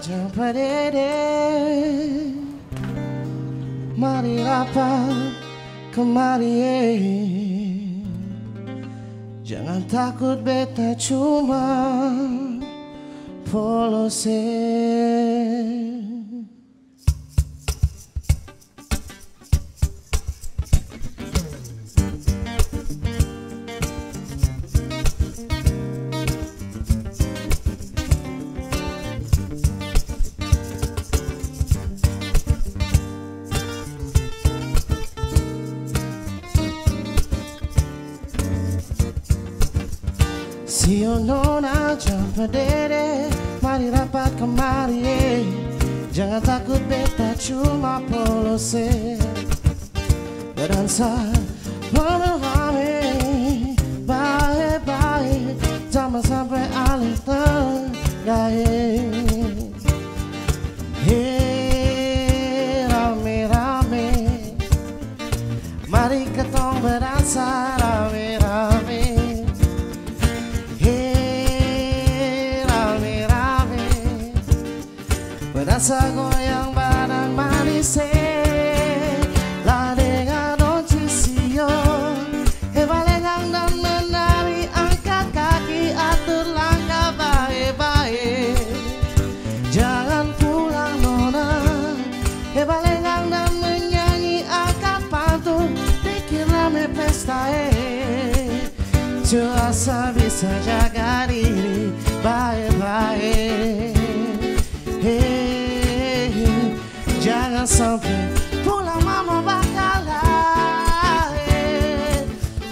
Sampai mari rapat kemari. Jangan takut beta cuma polose. Si nona jangan dede, mari rapat kemari. Jangan takut beta cuma polose. Berdansa beramai, baik-baik, jangan sampai alih tergaya. Hei rame-rame, mari ketong berdansa rame-rame. Berasa goyang badan manis lah dengan doncisio. Balengang dan menari, angkat kaki, atur langkah baik-baik. Jangan pulang nona, balengang dan menyanyi, angkat pantun, bikin rame pesta. Cuaca bisa jaga diri baik-baik. Jangan sampai pulang mama bakal lahir.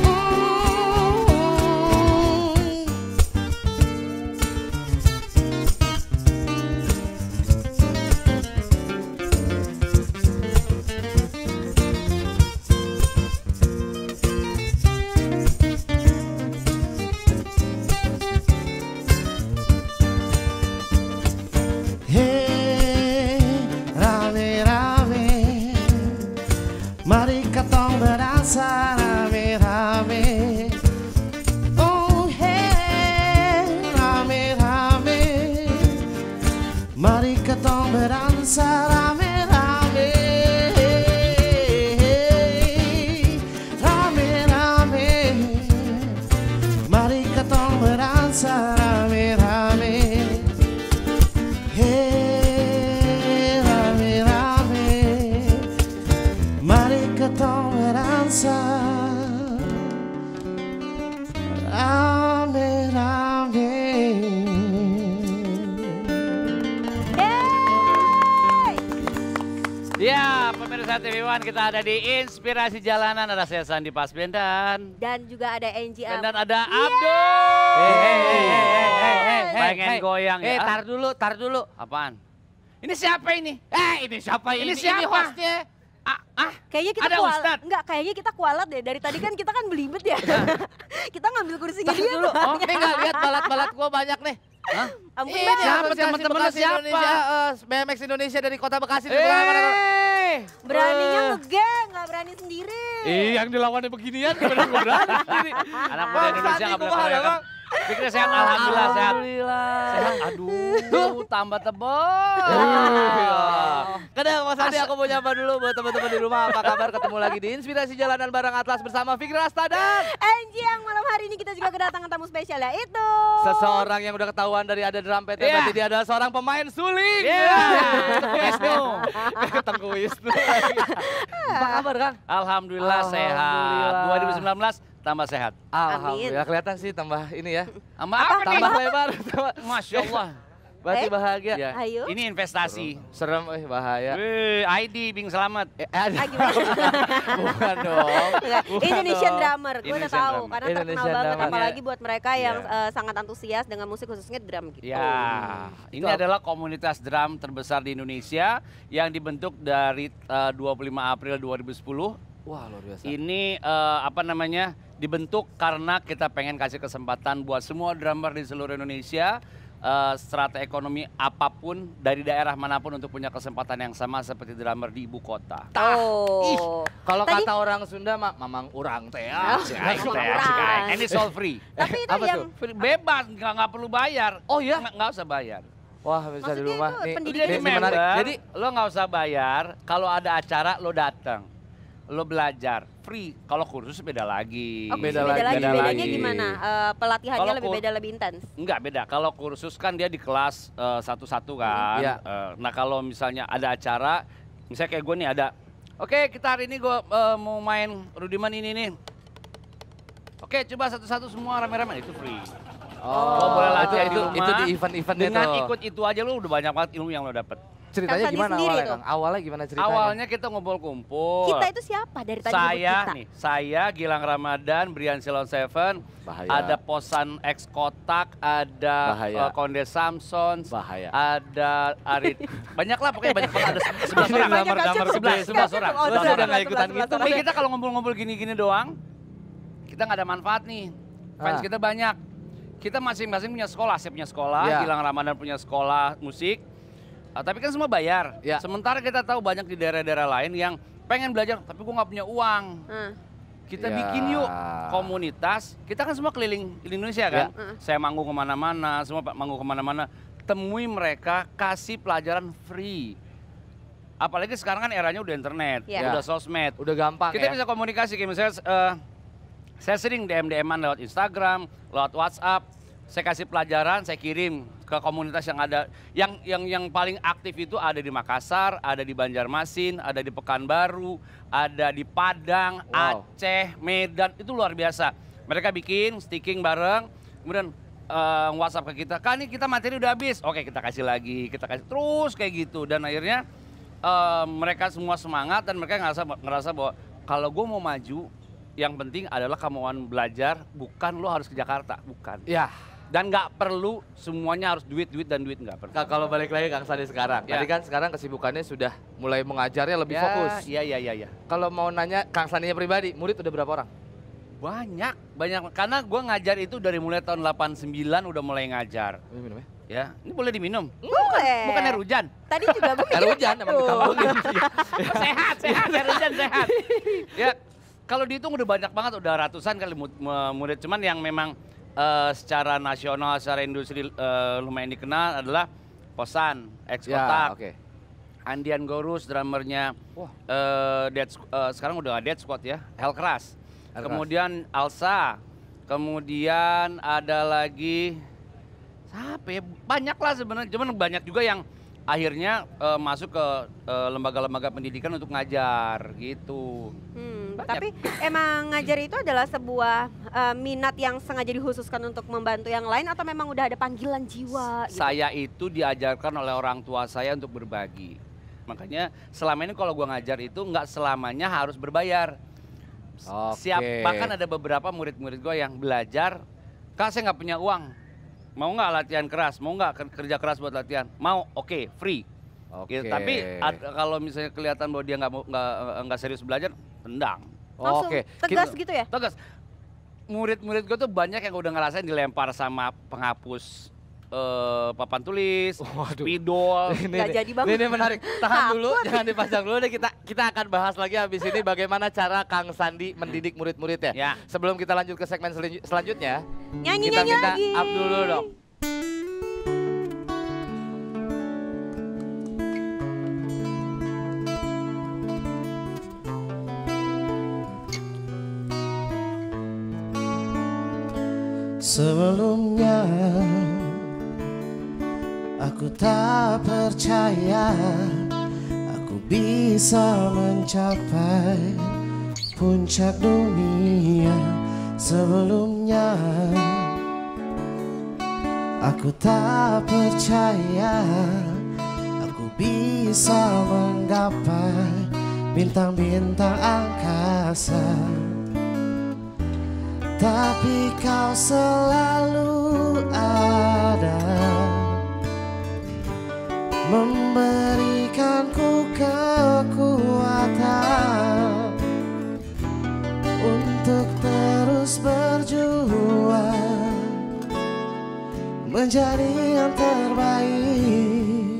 Mari ketong berdansa rame-rame. Oh hey, rame-rame. Mari ketong berdansa rame-rame. Rame-rame. Mari ketong berdansa rame-rame. Hey, rame-rame. Mari ketong berdansa rame-rame. Ya, pemirsa TV One, kita ada di Inspirasi Jalanan. Ada saya Sandi Pasbendan. Dan juga ada Angie Am. Dan ada Abdul. Pengen goyang ya. Tar dulu. Apaan? Ini siapa ini? Ini siapa ini? Ini siapa? Ini hostnya. Kayaknya kita Ada Ustadz. Enggak, kayaknya kita kualat deh. Dari tadi kan kita kan belibet ya. Kita ngambil kursinya Tar dia dulu. tuh. Nih nggak lihat balat-balat gua banyak nih. Hah? Ampun, Ini Bang. siapa Bekasi teman-teman Bekasi Indonesia, BMX Indonesia dari kota Bekasi. Dari Beraninya ngegeng, nggak berani sendiri. Yang dilawannya beginian gimana gue berani sendiri. Anak muda Indonesia nggak boleh keroyokan. Pikirnya sehat, alhamdulillah sehat. Sehat, aduh, tambah tebal. Kadang Mas Andi, aku mau nyapa dulu buat teman-teman di rumah. Apa kabar? Ketemu lagi di Inspirasi Jalanan bareng Atlas bersama Fikri Rasta dan Angie, yang malam hari ini kita juga kedatangan tamu spesial, yaitu seseorang yang udah ketahuan dari ada drum PT, berarti dia adalah seorang pemain suling. Ketemu Wisnu. Apa kabar, Kang? Alhamdulillah sehat. 2019 tambah sehat. Alhamdulillah, kelihatan sih tambah ini ya. Sama apa nih? Tambah lebar. Masya Allah. Berarti bahagia. Ya, Ayo. ini investasi. Serem, bahaya. ID Bing Selamat. Bukan dong. Indonesian drummer, gue udah Indonesian tahu drummer. karena terkenal Indonesian banget, drummer. apalagi buat mereka yang Iya. sangat antusias dengan musik khususnya drum gitu. Ya, ini Itu apa? adalah komunitas drum terbesar di Indonesia yang dibentuk dari 25 April 2010. Wah, luar biasa. Ini dibentuk karena kita pengen kasih kesempatan buat semua drummer di seluruh Indonesia, strata ekonomi apapun dari daerah manapun untuk punya kesempatan yang sama seperti drummer di ibu kota. Kalau Tadi- kata orang Sunda mah mamang urang teh. And it's all free. Tapi itu Apa yang tuh? Bebas, nggak perlu bayar. Oh ya? Nggak usah bayar. Wah, bisa di Maksudnya rumah itu nih. pendidikan Jadi Ini menarik. member, Jadi lo nggak usah bayar. Kalau ada acara lo datang, lo belajar free. Kalau kursus beda lagi. Oke, Beda beda lagi, lagi. beda Bedanya lagi. gimana? Pelatihannya Kalau lebih beda, lebih intens. Enggak beda. Kalau kursus kan dia di kelas satu-satu kan. Iya. Nah kalau misalnya ada acara, misalnya kayak gue nih ada. Oke kita hari ini gue mau main Rudiman ini nih. Oke coba satu-satu semua rame-rame itu free. Lo boleh latihan di rumah. itu di event-event Dengan itu. ikut itu aja lo udah banyak banget ilmu yang lo dapet. Ceritanya Kang Sandi gimana sendiri awalnya, tuh. Kang? Awalnya gimana ceritanya? Awalnya kita ngumpul-kumpul. Kita itu siapa dari tadi nyebut Saya kita? nih, saya Gilang Ramadan, Brian Silon Seven, Bahaya. ada Posan X Kotak, ada Bahaya. Konde Samson, Bahaya. ada Arit, banyak lah pokoknya banyak banget ada 11 orang. Banyak, Kang. 11 orang. Oh, 11 11 orang. nggak ikutan gitu. Tapi kita kalau ngumpul-ngumpul gini-gini doang, kita nggak ada manfaat nih. Fans kita banyak. Kita masing-masing punya sekolah, saya punya sekolah, Ya. Gilang Ramadan punya sekolah musik. Tapi kan semua bayar. Ya. Sementara kita tahu banyak di daerah-daerah lain yang pengen belajar, tapi gue nggak punya uang. Kita Ya. bikin yuk komunitas. Kita kan semua keliling Indonesia kan. Saya manggung kemana-mana, semua manggung kemana-mana. Temui mereka, kasih pelajaran free. Apalagi sekarang kan eranya udah internet, Ya. udah sosmed. Udah gampang Kita ya? bisa komunikasi kayak misalnya saya sering DM-an lewat Instagram, lewat WhatsApp. Saya kasih pelajaran, saya kirim ke komunitas yang ada. Yang paling aktif itu ada di Makassar, ada di Banjarmasin, ada di Pekanbaru, ada di Padang, Wow. Aceh, Medan. Itu luar biasa. Mereka bikin sticking bareng, kemudian WhatsApp ke kita. Kan ini kita materi udah habis. Oke, kita kasih lagi, kita kasih terus kayak gitu. Dan akhirnya mereka semua semangat dan mereka ngerasa bahwa kalau gue mau maju, yang penting adalah kemauan belajar, bukan lo harus ke Jakarta, bukan. Ya. Dan nggak perlu semuanya harus duit dan duit nggak perlu. Kalau balik lagi Kang Sandi sekarang. Ya. Tadi kan sekarang kesibukannya sudah mulai mengajarnya lebih fokus. Iya. Kalau mau nanya Kang Sandinya pribadi, murid udah berapa orang? Banyak. Karena gue ngajar itu dari mulai tahun 89 udah mulai ngajar. Minum ya? Ya, ini boleh diminum. Boleh. Bukan air hujan. Tadi juga gue Air hujan emang ditampungin. sehat, air hujan sehat. Ya, kalau dihitung udah banyak banget, udah ratusan kali murid. Cuman yang memang secara nasional, secara industri lumayan dikenal adalah Posan, X Kotak, Ya, oke. Andian Gorus, drummernya, Wah. sekarang udah Dead Squad ya, Hellcrash. Hellcrash. Kemudian Alsa, kemudian ada lagi, siapa ya, banyak lah sebenarnya, cuman banyak juga yang akhirnya masuk ke lembaga-lembaga pendidikan untuk ngajar gitu. Banyak. Tapi emang ngajar itu adalah sebuah minat yang sengaja dikhususkan untuk membantu yang lain atau memang udah ada panggilan jiwa gitu? Saya itu diajarkan oleh orang tua saya untuk berbagi. Makanya selama ini kalau gua ngajar itu nggak selamanya harus berbayar. Oke. Bahkan ada beberapa murid-murid gue yang belajar, Kak saya nggak punya uang, mau nggak latihan keras, mau nggak kerja keras buat latihan, mau, oke, free. Oke. Gitu. Tapi kalau misalnya kelihatan bahwa dia nggak serius belajar, tendang. Langsung Oke. tegas gitu ya? Tegas. Murid-murid gue tuh banyak yang udah ngerasain dilempar sama penghapus papan tulis, spidol. Nggak jadi banget. Ini menarik. Tahan dulu, Takut. jangan dipasang dulu deh. Kita akan bahas lagi habis ini bagaimana cara Kang Sandi mendidik murid-muridnya. Ya. Sebelum kita lanjut ke segmen selanjutnya, kita Nyanyi-nyanyi minta lagi. Abdul dulu dong. Sebelumnya aku tak percaya aku bisa mencapai puncak dunia. Sebelumnya aku tak percaya aku bisa menggapai bintang-bintang angkasa. Tapi kau selalu ada, memberikanku kekuatan untuk terus berjuang, menjadi yang terbaik.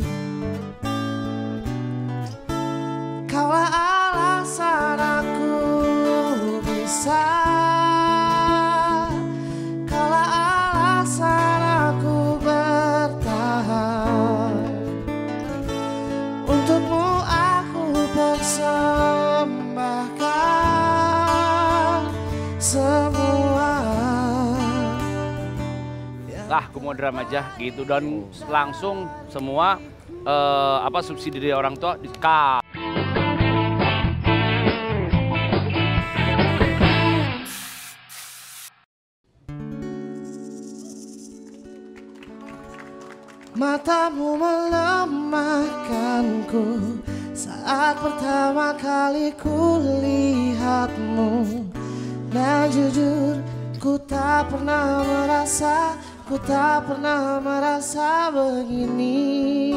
Kaulah alasan aku bisa, kaulah alasan aku bertahan. aku mau drum aja gitu dan langsung semua subsidi dari orang tua di-cut. Matamu melemahkanku saat pertama kali ku lihatmu. Dan jujur ku tak pernah merasa begini.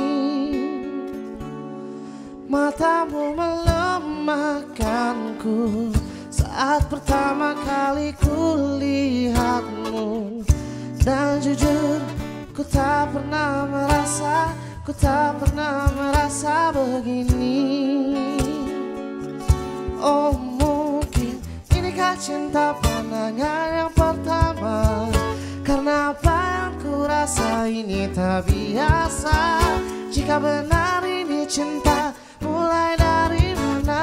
Matamu melemahkanku saat pertama kali ku lihatmu. Dan jujur ku tak pernah merasa begini. Oh mungkin inikah cinta pandangan yang pertama, karena apa yang ku rasa ini tak biasa. Jika benar ini cinta, mulai dari mana?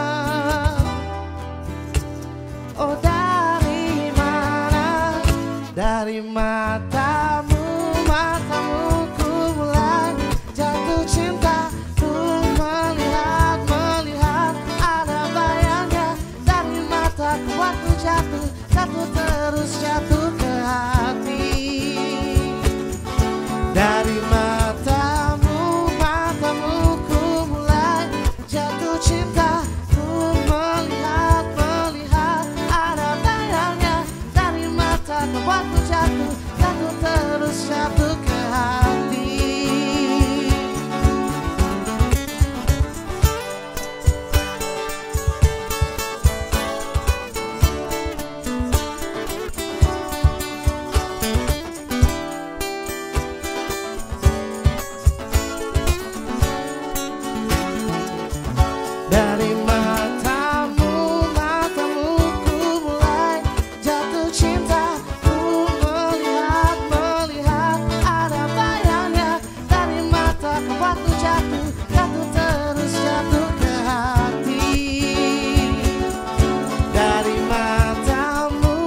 Oh dari mana? Dari matamu ku mulai jatuh cinta. Ku melihat ada bayangnya dari mataku. Waktu jatuh terus jatuh ke hati. Dari matamu ku mulai jatuh cinta. Ku melihat ada bayangnya dari mataku. Waktu jatuh terus jatuh ke hati. Dari matamu ku mulai jatuh cinta. Ku melihat ada bayangnya dari mataku. Waktu jatuh terus jatuh ke hati. Dari matamu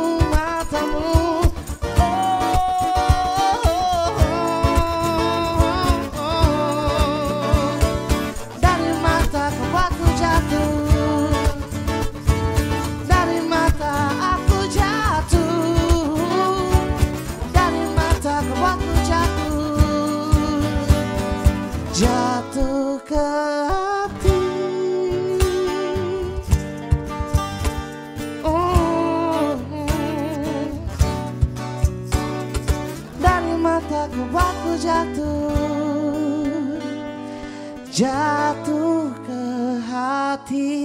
dari mataku waktu jatuh. Dari mata aku jatuh. Dari mataku waktu jatuh ke hati. Dari mataku waktu jatuh ke hati.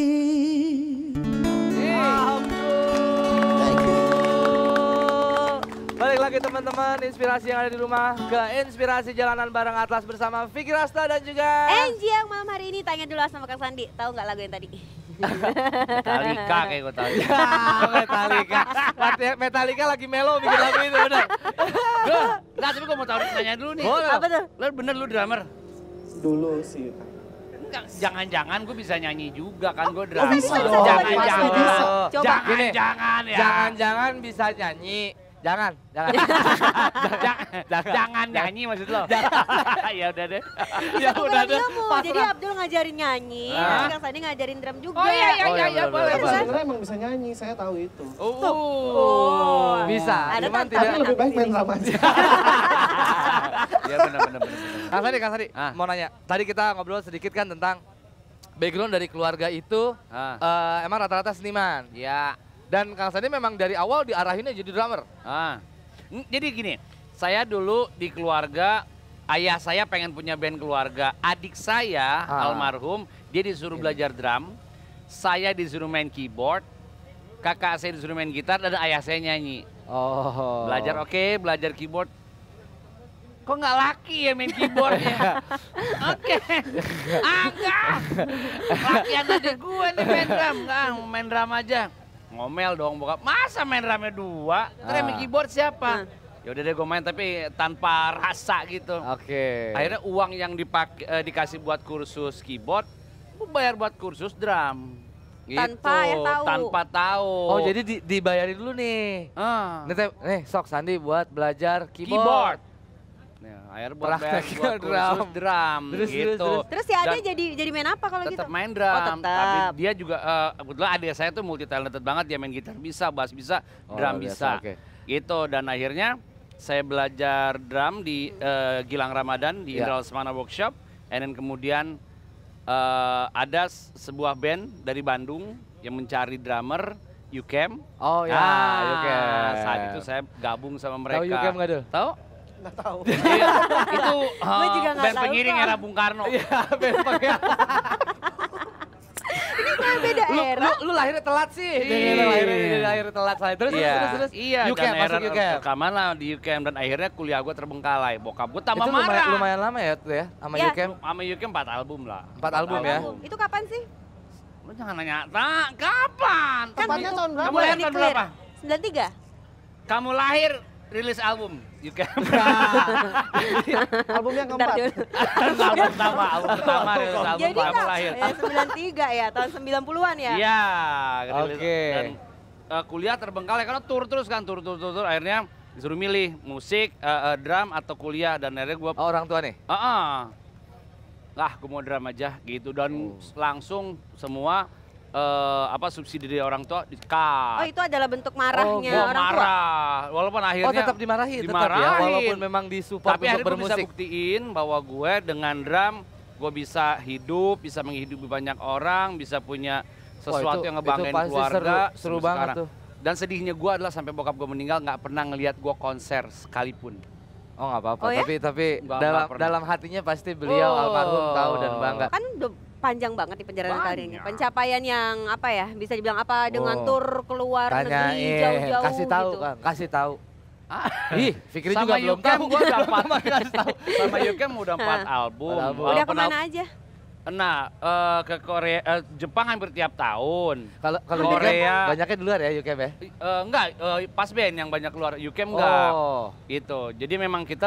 Balik lagi teman-teman, inspirasi yang ada di rumah ke Inspirasi Jalanan bareng Atlas bersama Vicky Rasta dan juga Angie yang malam hari ini tanya dulu sama Kang Sandi. Tahu nggak lagu yang tadi? Metallica kayak gue tahu. Metallica. Metallica lagi melo bikin lagu itu benar. Enggak, tapi gue mau tahu nanya dulu nih. Boleh. Apa tuh? Lu bener lu drummer? Dulu sih. Enggak, jangan-jangan gue bisa nyanyi juga kan gue drummer. bisa. Jangan-jangan. Coba. Jangan-jangan ya. Jangan-jangan bisa nyanyi. Jangan. Jangan nyanyi maksud lo. Ya udah deh. Bisa tukar ilmu. Jadi Abdul ngajarin nyanyi, terus Kang Sandi ngajarin drum juga. Oh iya boleh. Sebenarnya emang bisa nyanyi, saya tahu itu. Bisa. Ada Cuman tantangan. tidak. Tapi lebih baik main drum aja. Iya benar. Kang Sandi, mau nanya. Tadi kita ngobrol sedikit kan tentang background dari keluarga itu emang rata-rata seniman. Ya. Dan Kang Sandi memang dari awal diarahinnya jadi drummer. Jadi gini, saya dulu di keluarga, ayah saya pengen punya band keluarga. Adik saya, almarhum, dia disuruh belajar drum. Saya disuruh main keyboard. Kakak saya disuruh main gitar dan ayah saya nyanyi. Belajar keyboard. Kok nggak laki ya main keyboardnya? Oke. Enggak. Lakian adik gue nih main drum. Enggak, main drum aja. Ngomel dong bokap, masa main drumnya dua? Terus main keyboard siapa? Ya udah deh gue main tapi tanpa rasa gitu. Akhirnya uang yang dikasih buat kursus keyboard, gue bayar buat kursus drum. tanpa ya tahu. Tanpa tahu. Oh jadi dibayarin dulu nih. Nih sok Sandi buat belajar keyboard. Nah, akhirnya buat bayar Praktek buat kursus drum gitu. Terus si Ade Dan jadi main apa kalau gitu? tetap main drum, Oh, tetap. tapi dia juga kebetulan adik saya tuh multi talented banget, dia main gitar bisa, bass bisa, drum bisa. Oke. Gitu, dan akhirnya saya belajar drum di Gilang Ramadan di Indra Lesmana Workshop, and then kemudian ada sebuah band dari Bandung yang mencari drummer, Yukem. Oh ya, Yukem. Saat itu saya gabung sama mereka. Tahu Yukem nggak tuh? Tahu? Nggak tahu. Iya, itu Gue juga nggak band tahu, pengiring Kak. era Bung Karno. Iya, band pengiring. Beda era. Lu lahirnya telat sih. Iya. Lahirnya telat saya. Terus. Iya, Yukem, dan masuk era Yukem. rekaman lah di Yukem, dan akhirnya kuliah gue terbengkalai. Bokap gue tambah Itu marah. lumayan lama ya tuh ya sama Ya. Yukem. Sama Yukem 4 album lah. 4 album ya? Itu kapan sih? Lu jangan nanya, kapan? Tepatnya tahun berapa? Kamu lahir Ini tahun clear. berapa? 93? Kamu lahir rilis album Yukem. Album yang Bentar keempat. dulu. album pertama rilis album Jadi kamu Kak, lahir. 93 ya, tahun 90-an ya? Iya, rilis. Oke. Dan kuliah terbengkalai karena tur terus kan, tur. Akhirnya disuruh milih musik, drum atau kuliah, dan akhirnya gue Oh, orang tua nih? gue mau drum aja gitu, dan langsung semua subsidi dari orang tua di-cut. Oh, itu adalah bentuk marahnya Gua orang tua? marah, walaupun akhirnya Oh, tetap dimarahin, tetap ya, walaupun memang disupport tapi untuk akhirnya gue bisa bermusik. buktiin bahwa gue dengan drum gue bisa hidup, bisa menghidupi banyak orang, bisa punya sesuatu itu- yang ngebanggain itu pasti keluarga. seru sampai banget sekarang. tuh. Dan sedihnya gue adalah sampai bokap gue meninggal nggak pernah ngelihat gue konser sekalipun. Oh nggak apa-apa, Oh, ya? tapi Nggak pernah. dalam hatinya pasti beliau almarhum tahu dan bangga. Kan udah panjang banget di perjalanan karirnya. Banyak. Pencapaian yang apa ya, bisa dibilang apa dengan Oh. tur keluar negeri Tanyain, jauh-jauh kasih tahu gitu. kan, kasih tahu. Ih, Fikri Sama juga belum Yukem tahu. gue udah 4 sama Yukem udah 4 album. Empat album. Udah kemana aja? Nah, ke Korea, Jepang hampir tiap tahun. Kalau Korea. Yukem banyaknya di luar ya Yukem ya? Enggak, pas band yang banyak keluar, Yukem enggak. Oh. Gitu. Jadi memang kita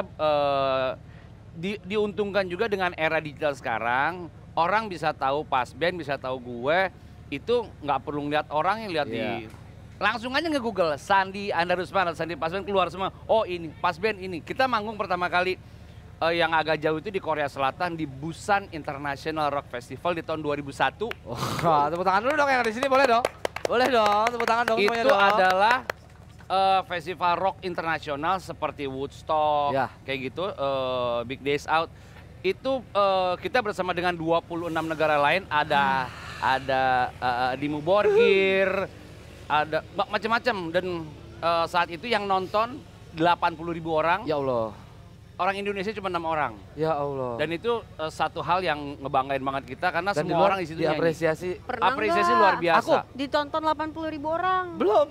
diuntungkan juga dengan era digital sekarang. Orang bisa tahu pas band, bisa tahu gue. Itu nggak perlu lihat orang yang lihat di... Langsung aja nge-google, Sandi Andarusman atau Sandi Pas Band, keluar semua. Oh ini, Pas Band ini. Kita manggung pertama kali yang agak jauh itu di Korea Selatan, di Busan International Rock Festival di tahun 2001. Wah, tepuk tangan dulu dong yang ada di sini, boleh dong? Boleh dong, tepuk tangan dong semuanya Itu dong. adalah festival rock internasional seperti Woodstock, Ya. kayak gitu, Big Days Out. Itu kita bersama dengan 26 negara lain, ada Dimmu Borgir, ada macam-macam, dan saat itu yang nonton 80.000 orang, Ya Allah, orang Indonesia cuma 6 orang. ya Allah. Dan itu satu hal yang ngebanggain banget kita karena Dan di semua luar orang di situ nyanyi. diapresiasi. Pernah Apresiasi nggak? luar biasa. Ditonton 80.000 orang. Belum.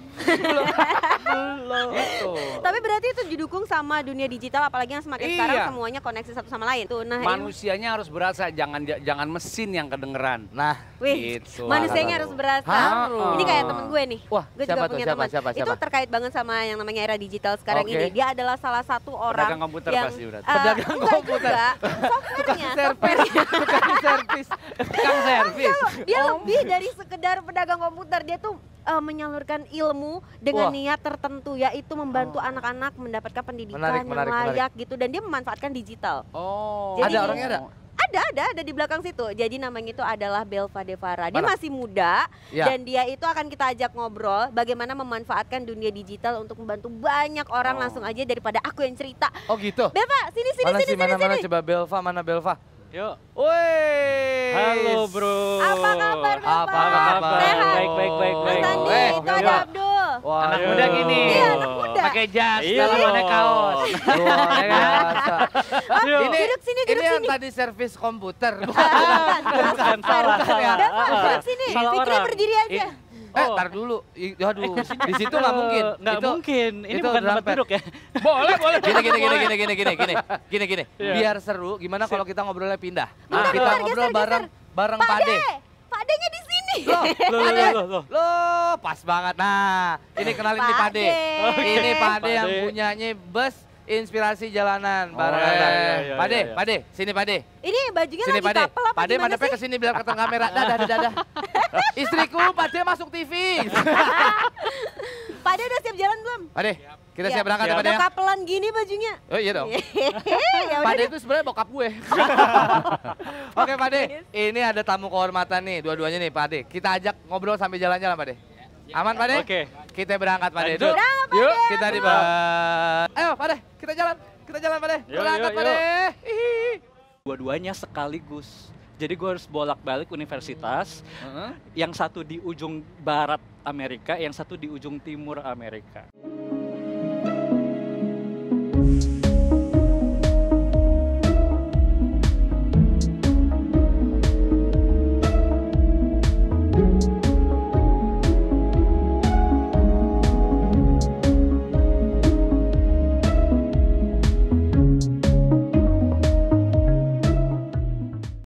Gitu. Tapi berarti itu didukung sama dunia digital, apalagi yang semakin Iya. sekarang semuanya koneksi satu sama lain. Tuh, nah ini, Manusianya harus berasa, jangan mesin yang kedengeran. Nah, wih, Gitu. manusianya harus berasa. Harus. Ini kayak temen gue nih. Wah, Gue siapa juga tuh? punya Siapa? teman. Siapa? Itu Siapa? terkait banget sama yang namanya era digital sekarang Oke. ini. Dia adalah salah satu orang Pedagang komputer yang pasti berarti. Pedagang enggak komputer. juga. Softwarenya, tukang servis. Tukang servis. dia lebih dari sekedar pedagang komputer. Dia tuh menyalurkan ilmu dengan Wah. niat tertentu, yaitu membantu anak-anak mendapatkan pendidikan Menarik, yang menarik. layak gitu, dan dia memanfaatkan digital. Oh. Jadi- Ada orangnya ada? Ada di belakang situ. Jadi namanya itu adalah Belva Devara. Dia Mana? masih muda Ya. dan dia itu akan kita ajak ngobrol bagaimana memanfaatkan dunia digital untuk membantu banyak orang. Langsung aja daripada aku yang cerita. Oh gitu. Belva, sini. Mana coba Belva, mana Belva? Yuk. Woi. Halo bro. Apa kabar Belva? Apa kabar? Sehat? Baik. Mas Andi, itu ada Belva. Abdul. Wah, Anak Ayo. muda gini. Iya, anak muda. Pakai jas, Iya dalamannya dong. kaos. luar biasa. Oh, Yuk. duduk sini. Ini yang tadi servis komputer. Bukan. salah. Belva, duduk sini. Salah Fikri orang. berdiri aja. Oh. Tar dulu. Aduh, di situ nggak mungkin. Nggak Itu- mungkin. Ini itu bukan tempat drum pad. duduk ya. Boleh. Gini. Iya. Biar seru, gimana kalau kita ngobrolnya pindah? Bentar, Kita bentar, ngobrol geser. bareng Pak Pade. De, Pak De-nya di sini. Loh. Loh, pas banget. Nah, ini kenalin nih Pak Pade. De. Ini Pade Pak yang De. punyanya bus Inspirasi Jalanan bareng iya, Atlas. iya, Pade, iya. Pade, sini Pade. Ini bajunya Sini lagi Pade. couple apa Pade gimana madepnya sih? ke sini biar ketemu kamera. Dadah. Istriku, Pade masuk TV. Pade udah siap jalan belum? Pade, kita Iya. siap berangkat ya Pade Udah ya. kapelan gini bajunya. Oh iya dong. Ya udah Pade deh. itu sebenarnya bokap gue. Oke Pade, ini ada tamu kehormatan nih, dua-duanya nih Pade. Kita ajak ngobrol sambil jalan-jalan Pade. Aman Pade? Oke. Kita berangkat Pade. Lanjut. Yuk, kita di Ayo Pade, kita jalan. Kita jalan Pade. Yuk, Berangkat yuk, Pade. yuk. Hihi. Dua-duanya sekaligus. Jadi gue harus bolak-balik universitas. Yang satu di ujung barat Amerika, yang satu di ujung timur Amerika.